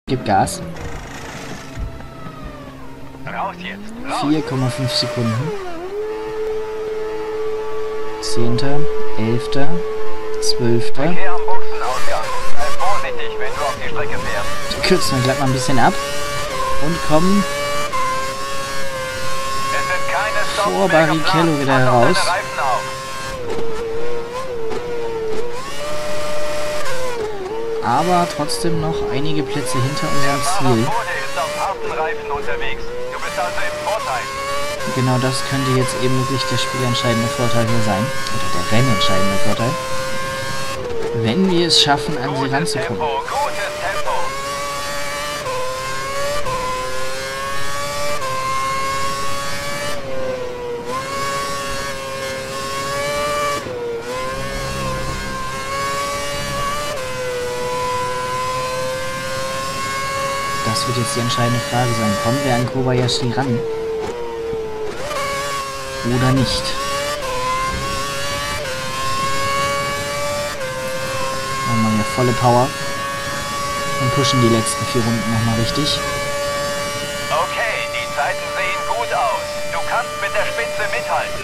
Gib Gas. Raus jetzt. 4,5 Sekunden. 10., 11., 12. Verkehr am Boxenausgang. Sei vorsichtig, wenn du auf die Strecke fährst. Die kürzen wir glatt mal ein bisschen ab. Und kommen Es sind keine Stops vor mehr Barrichello geplant. wieder Pass auf heraus. deine Reifen auf. Aber trotzdem noch einige Plätze hinter unserem Fahrer Ziel. vor dir ist auf harten Reifen unterwegs. Du bist also im Vorteil. Genau das könnte jetzt eben wirklich der spielentscheidende Vorteil hier sein. Oder der rennentscheidende Vorteil. Wenn wir es schaffen, an sie Gutes ranzukommen. Tempo, gutes Tempo. Das wird jetzt die entscheidende Frage sein. Kommen wir an Kobayashi ran? Oder nicht? Machen wir hier volle Power. Und pushen die letzten 4 Runden nochmal richtig. Okay, die Zeiten sehen gut aus. Du kannst mit der Spitze mithalten.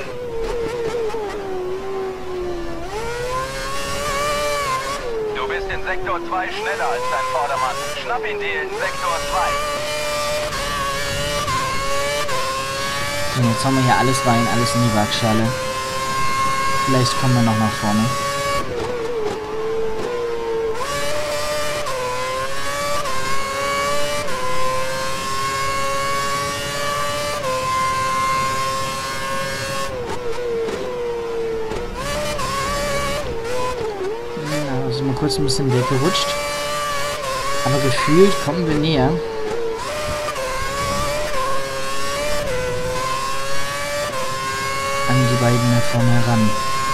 Du bist in Sektor 2 schneller als dein Vordermann. Schnapp ihn dir in Sektor 2. So, jetzt haben wir hier alles rein, alles in die Waagschale. Vielleicht kommen wir noch nach vorne. Ja, also mal kurz ein bisschen weggerutscht. Aber gefühlt kommen wir näher. An die beiden da vorne heran.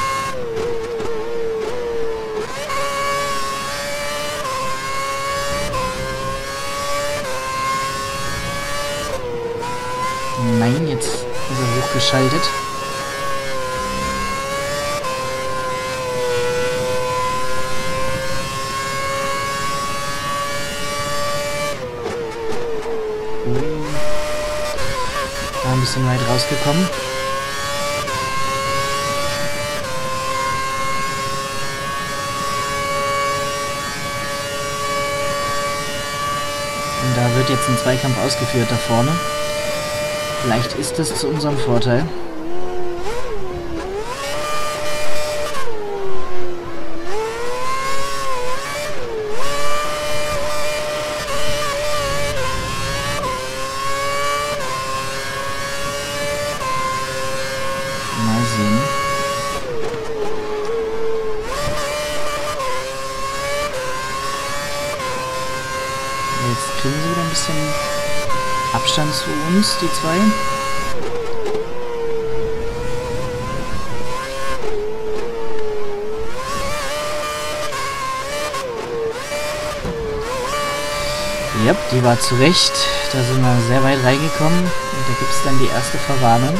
Nein, jetzt ist er hochgeschaltet. War ein bisschen weit rausgekommen. Und da wird jetzt ein Zweikampf ausgeführt da vorne. Vielleicht ist das zu unserem Vorteil. Mal sehen. Jetzt kriegen sie wieder ein bisschen Abstand zu uns, die zwei. Ja, die war zurecht. Da sind wir sehr weit reingekommen. Und da gibt es dann die erste Verwarnung.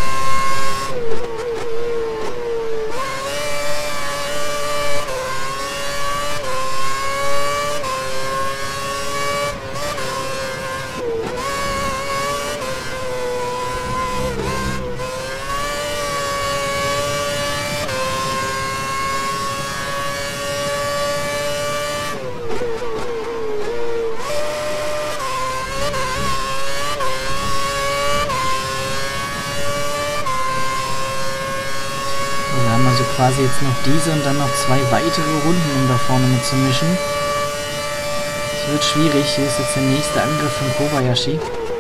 Also quasi jetzt noch diese und dann noch 2 weitere Runden, um da vorne mitzumischen. Es wird schwierig. Hier ist jetzt der nächste Angriff von Kobayashi.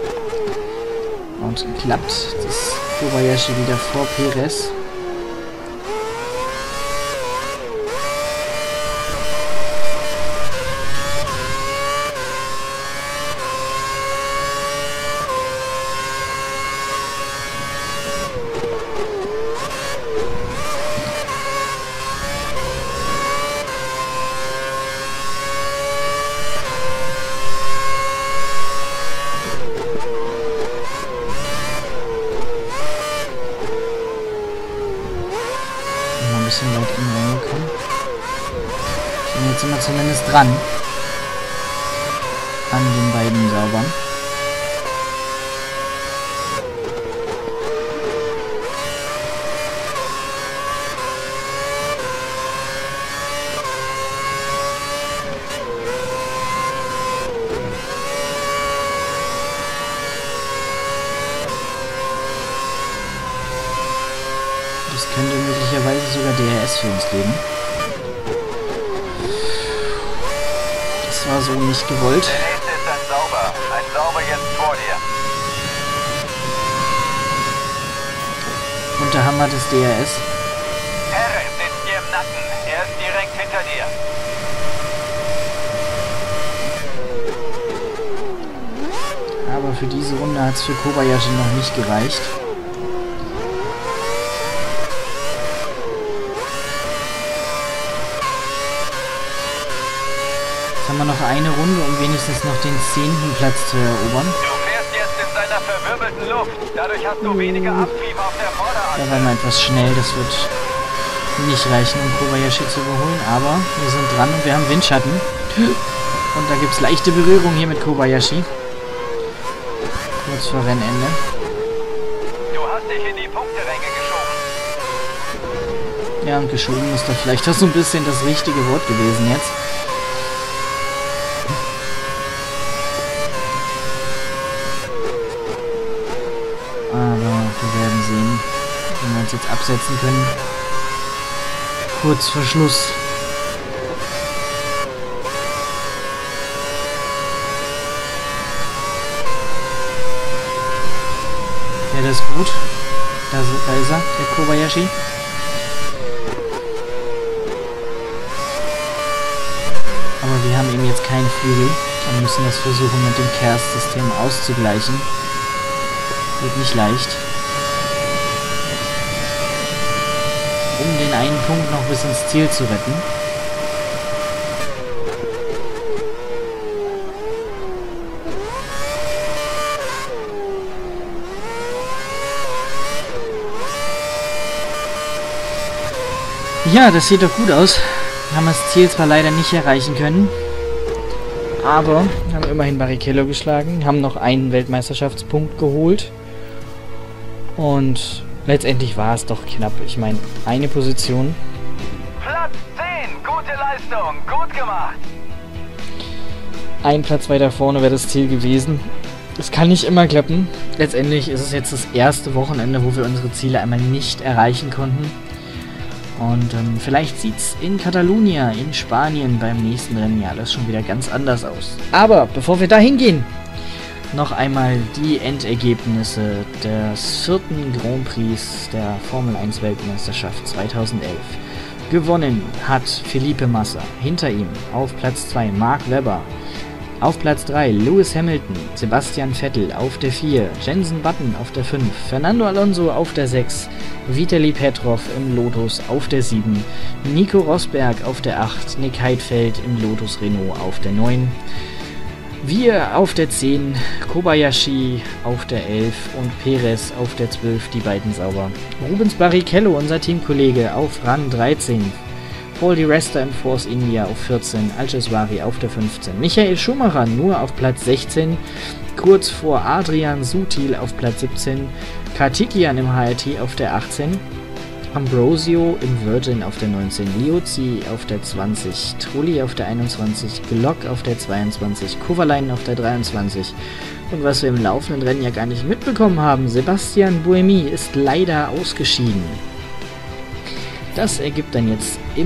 Und klappt das Kobayashi wieder vor Perez. Bisschen weit innen reingekommen. Und jetzt sind wir zumindest dran. An an den beiden Saubern. Das könnte möglicherweise sogar DRS für uns geben. Das war so nicht gewollt. Der nächste ist ein Sauber. Ein Sauber jetzt vor dir. Und da haben wir das DRS. Herre sitzt dir im Nacken. Er ist direkt hinter dir. Aber für diese Runde hat es für Kobayashi noch nicht gereicht. Jetzt haben wir noch eine Runde, um wenigstens noch den 10. Platz zu erobern. Du fährst jetzt in seiner verwirbelten Luft. Dadurch hast du weniger Abtrieb auf der Da Vorderachse. waren wir etwas schnell, das wird nicht reichen, um Kobayashi zu überholen. Aber wir sind dran und wir haben Windschatten. Und da gibt es leichte Berührung hier mit Kobayashi. Kurz vor Rennende. Du hast dich in die Punkteränge geschoben. Ja, und geschoben ist da vielleicht auch so ein bisschen das richtige Wort gewesen jetzt. Aber wir werden sehen, wenn wir uns jetzt absetzen können. Kurz vor Schluss. Ja, das ist gut. Da ist er, der Kobayashi. Aber wir haben eben jetzt keinen Flügel und müssen das versuchen mit dem Kerst-System auszugleichen. Wird nicht leicht. Um den einen Punkt noch bis ins Ziel zu retten. Ja, das sieht doch gut aus. Haben das Ziel zwar leider nicht erreichen können, aber haben immerhin Barrichello geschlagen, haben noch einen Weltmeisterschaftspunkt geholt und letztendlich war es doch knapp. Ich meine, eine Position. Platz 10. Gute Leistung. Gut gemacht. Ein Platz weiter vorne wäre das Ziel gewesen. Es kann nicht immer klappen. Letztendlich ist es jetzt das erste Wochenende, wo wir unsere Ziele einmal nicht erreichen konnten. Und vielleicht sieht es in Catalunya, in Spanien beim nächsten Rennen ja alles schon wieder ganz anders aus. Aber bevor wir da hingehen, noch einmal die Endergebnisse des 4. Grand Prix der Formel 1 Weltmeisterschaft 2011. Gewonnen hat Felipe Massa, hinter ihm auf Platz 2 Mark Webber, auf Platz 3 Lewis Hamilton, Sebastian Vettel auf der 4, Jenson Button auf der 5, Fernando Alonso auf der 6, Vitali Petrov im Lotus auf der 7, Nico Rosberg auf der 8, Nick Heidfeld im Lotus Renault auf der 9, wir auf der 10, Kobayashi auf der 11 und Perez auf der 12, die beiden sauber. Rubens Barrichello, unser Teamkollege, auf Rang 13. Paul Di Resta im Force India auf 14, Al-Jeswari auf der 15, Michael Schumacher nur auf Platz 16, kurz vor Adrian Sutil auf Platz 17, Karthikeyan im HRT auf der 18, Ambrosio im Virgin auf der 19, Liuzzi auf der 20, Trulli auf der 21, Glock auf der 22, Kovalainen auf der 23 und was wir im laufenden Rennen ja gar nicht mitbekommen haben, Sebastian Buemi ist leider ausgeschieden. Das ergibt dann jetzt im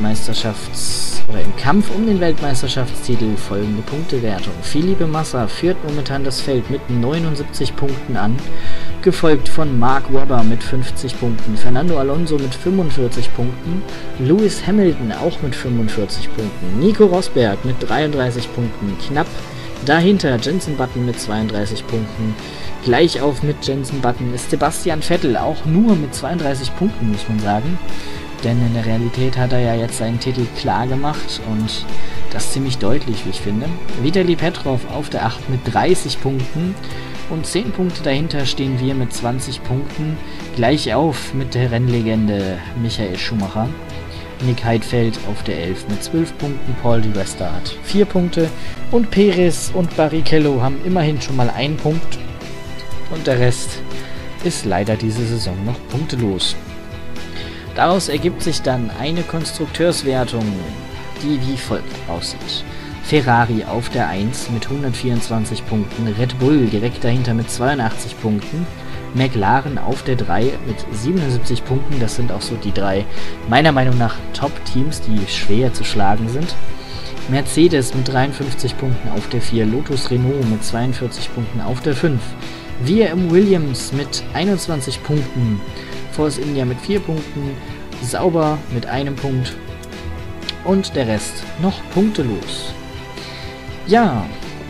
im Kampf um den Weltmeisterschaftstitel folgende Punktewertung. Felipe Massa führt momentan das Feld mit 79 Punkten an, gefolgt von Mark Webber mit 50 Punkten, Fernando Alonso mit 45 Punkten, Lewis Hamilton auch mit 45 Punkten, Nico Rosberg mit 33 Punkten, knapp dahinter Jenson Button mit 32 Punkten. Gleich auf mit Jenson Button ist Sebastian Vettel, auch nur mit 32 Punkten, muss man sagen. Denn in der Realität hat er ja jetzt seinen Titel klar gemacht und das ziemlich deutlich, wie ich finde. Vitali Petrov auf der 8 mit 30 Punkten und 10 Punkte dahinter stehen wir mit 20 Punkten. Gleich auf mit der Rennlegende Michael Schumacher. Nick Heidfeld auf der 11 mit 12 Punkten, Paul di Resta hat 4 Punkte und Perez und Barrichello haben immerhin schon mal 1 Punkt und der Rest ist leider diese Saison noch punktelos. Daraus ergibt sich dann eine Konstrukteurswertung, die wie folgt aussieht. Ferrari auf der 1 mit 124 Punkten, Red Bull direkt dahinter mit 82 Punkten, McLaren auf der 3 mit 77 Punkten, das sind auch so die 3 meiner Meinung nach Top-Teams, die schwer zu schlagen sind. Mercedes mit 53 Punkten auf der 4, Lotus Renault mit 42 Punkten auf der 5, WM Williams mit 21 Punkten, Force India mit 4 Punkten, Sauber mit 1 Punkt und der Rest noch punktelos. Ja.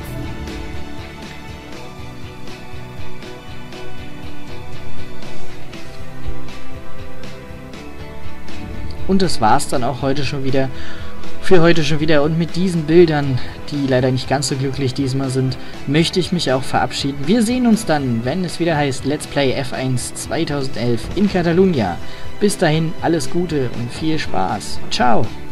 Und das war's dann auch heute schon wieder. Für heute schon wieder. Und mit diesen Bildern, die leider nicht ganz so glücklich diesmal sind, möchte ich mich auch verabschieden. Wir sehen uns dann, wenn es wieder heißt Let's Play F1 2011 in Catalunya. Bis dahin alles Gute und viel Spaß. Ciao.